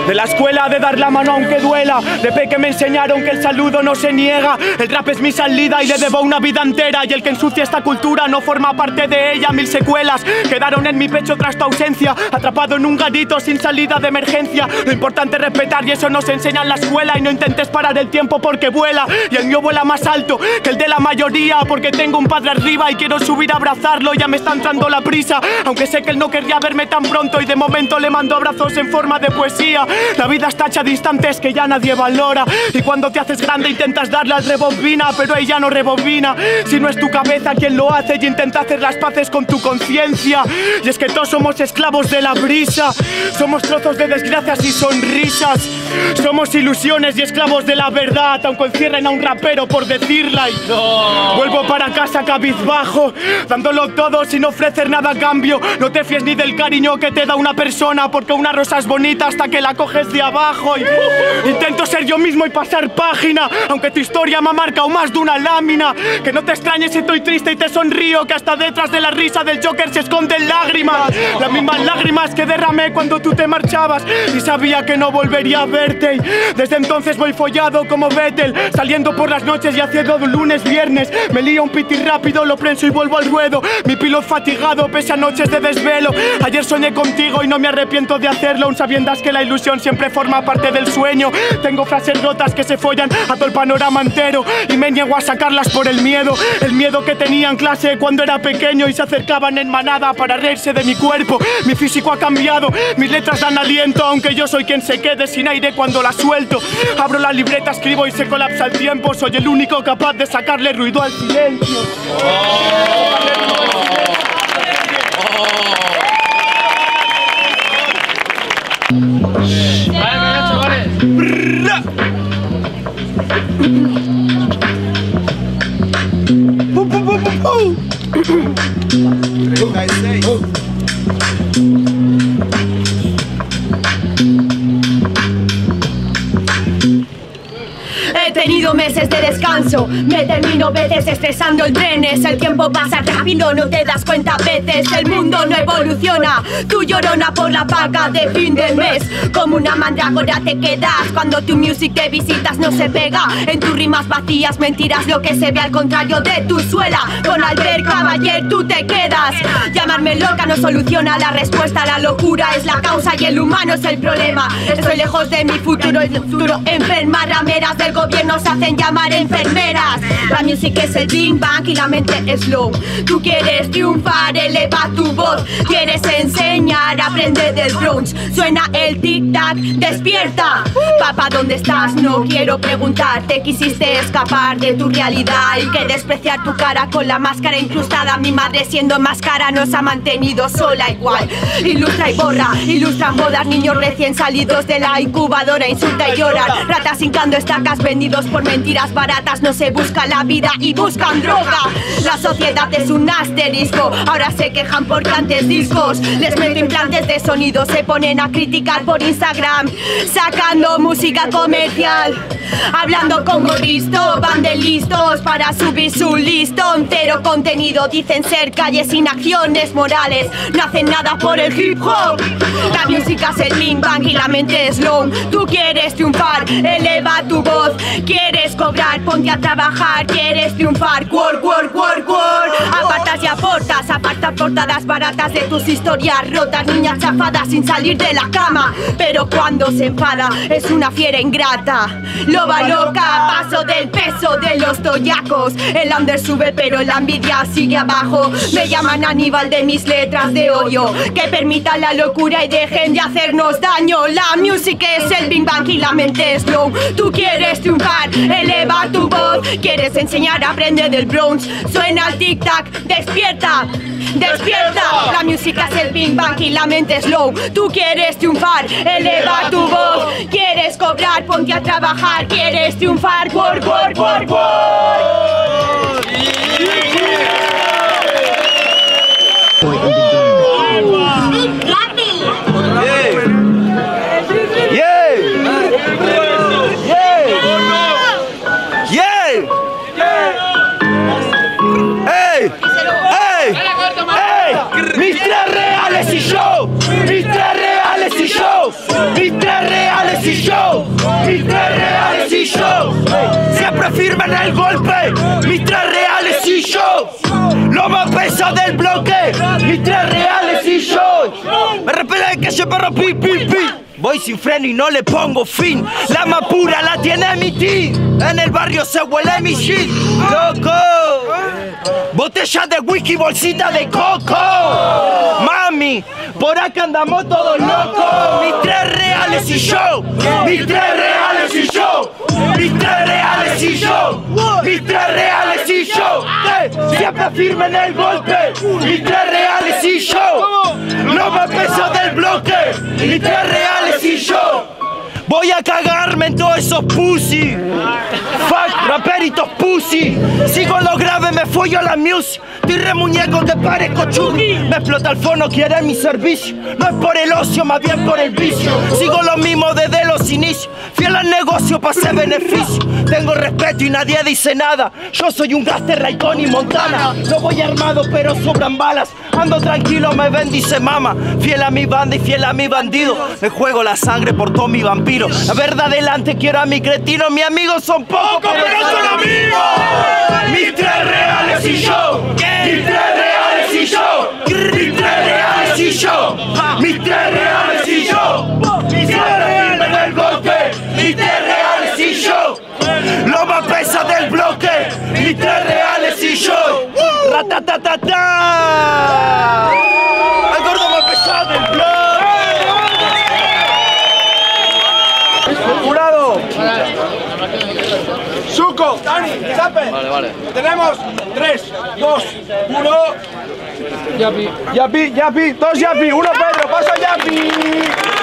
De la escuela de dar la mano aunque duela, de peque me enseñaron que el saludo no se niega. El rap es mi salida y le debo una vida entera. Y el que ensucia esta cultura no forma parte de ella. 1000 secuelas quedaron en mi pecho tras tu ausencia, atrapado en un garito sin salida de emergencia. Lo importante es respetar y eso nos enseña en la escuela. Y no intentes parar el tiempo porque vuela. Y el mío vuela más alto que el de la mayoría, porque tengo un padre arriba y quiero subir a abrazarlo. Ya me está entrando la prisa, aunque sé que él no querría verme tan pronto. Y de momento le mando abrazos en forma de poesía. La vida está hecha de instantes que ya nadie valora. Y cuando te haces grande intentas darle al rebobina, pero ella no rebobina. Si no es tu cabeza quien lo hace, y intenta hacer las paces con tu conciencia. Y es que todos somos esclavos de la brisa. Somos trozos de desgracias y sonrisas. Somos ilusiones y esclavos de la verdad, aunque encierren a un rapero por decirla. Y vuelvo para casa cabizbajo, dándolo todo sin ofrecer nada a cambio. No te fíes ni del cariño que te da una persona, porque una rosa es bonita hasta que la coges de abajo. Y intento ser yo mismo y pasar página, aunque tu historia me ha marcado más de una lámina. Que no te extrañes si estoy triste y te sonrío, que hasta detrás de la risa del Joker se esconden lágrimas. Las mismas lágrimas que derramé cuando tú te marchabas y sabía que no volvería a verte. Y desde entonces voy follado como Vettel, saliendo por las noches y haciendo lunes, viernes. Me lío un piti rápido, lo prenso y vuelvo al ruedo. Mi piloto fatigado pese a noches de desvelo. Ayer soñé contigo y no me arrepiento de hacerlo, aun sabiendas que la ilusión siempre forma parte del sueño. Tengo frases rotas que se follan a todo el panorama entero y me niego a sacarlas por el miedo que tenía en clase cuando era pequeño y se acercaban en manada para reírse de mi cuerpo. Mi físico ha cambiado, mis letras dan aliento, aunque yo soy quien se quede sin aire cuando la suelto. Abro la libreta, escribo y se colapsa el tiempo. Soy el único capaz de sacarle ruido al silencio. He tenido meses de descanso, me termino veces estresando el trenes. El tiempo pasa rápido, no te das cuenta a veces. El mundo no evoluciona, tú llorona por la paga de fin de mes. Como una mandrágora te quedas cuando tu music de visitas no se pega. En tus rimas vacías, mentiras, lo que se ve al contrario de tu suela. Con Albert Caballero tú te quedas. Llamarme loca no soluciona la respuesta. La locura es la causa y el humano es el problema. Estoy lejos de mi futuro, el futuro enferma. Rameras del gobierno se hacen llamar enfermeras. La música es el Big Bang y la mente es slow. Tú quieres triunfar, eleva tu voz. Quieres enseñar, aprende del Bronx. Suena el tic-tac, despierta. Papá, ¿dónde estás? No quiero preguntarte. Quisiste escapar de tu realidad y que despreciar tu cara con la máscara incrustada. Mi madre siendo máscara nos ha mantenido sola igual. Ilustra y borra, ilustran bodas, niños recién salidos de la incubadora. Insulta y lloran, ratas hincando estacas, vendidos por mentiras baratas. No se busca la vida y buscan droga. La sociedad es un asterisco, ahora se quejan porque antes discos les meto implantes de sonido. Se ponen a criticar por Instagram, sacando música comercial. Hablando con gorristo, van de listos para subir su listón. Cero contenido, dicen ser calles sin acciones morales. No hacen nada por el hip hop. La música es el Big Bang y la mente es slow. Tú quieres triunfar, eleva tu voz. Quieres cobrar, ponte a trabajar. Quieres triunfar, work, work, work, work. Apartas y aportas, apartas portadas baratas de tus historias rotas. Niñas chafadas sin salir de la cama, pero cuando se enfada es una fiera ingrata. Loba loca, paso del peso de los toyacos. El under sube pero la envidia sigue abajo. Me llaman Aníbal de mis letras de odio. Que permitan la locura y dejen de hacernos daño. La música es el Big Bang y la mente es slow. Tú quieres triunfar, eleva tu voz. Quieres enseñar, aprende del Bronx. Suena el tic-tac, despierta, despierta. La música es el Big Bang y la mente es slow. Tú quieres triunfar, eleva tu voz. Quieres cobrar, ponte a trabajar. Quieres triunfar, work, work, work, work. Mis tres reales y yo, mis tres reales y yo, mis tres reales. reales y yo, mis 3 reales y yo. Siempre firme en el golpe, mis 3 reales y yo. Lo más pesado del bloque, mis 3 reales y yo. Me repele que ese perro pi, pi, pi. Voy sin freno y no le pongo fin. La más pura la tiene mi team. En el barrio se huele mi shit. Loco. Botella de whisky, bolsita de coco. Mami, por acá andamos todos locos. Mis 3 reales y yo. Mis 3 reales y yo. Mis 3 reales y yo. Mis 3 reales y yo. Siempre firme en el golpe. Mis 3 reales y yo. No me peso del bloque. Mis 3 reales y yo. Voy a cagarme en todos esos pussy. Fuck, raperitos pussy. Sigo lo grave, me follo la music. Estoy re muñeco que parezco churri. Me explota el fono, quiere mi servicio. No es por el ocio, más bien por el vicio. Sigo lo mismo desde los inicios. Fiel al negocio para ese beneficio. Tengo respeto y nadie dice nada. Yo soy un gaster Raycon y Montana. No voy armado pero sobran balas. Ando tranquilo, me bendice mama. Fiel a mi banda y fiel a mi bandido. Me juego la sangre por todo mi vampiro. La verdad adelante quiero a mi cretino. Mis amigos son pocos pero son amigos. Mis 3 reales y yo. Mis 3 reales y yo. Mis 3 reales y yo. Mis 3 reales y yo. Mis 3 reales en el golpe. Mis 3 reales y yo. Lo más pesa del bloque. Mis 3 reales y yo. Ratatatata. El gordo más pesado del bloque. Jurado. Suco, Dani, Zape. Vale. Tenemos 3, 2, 1. Yapi, 2 Yapi, 1 Pedro, pasa Yapi.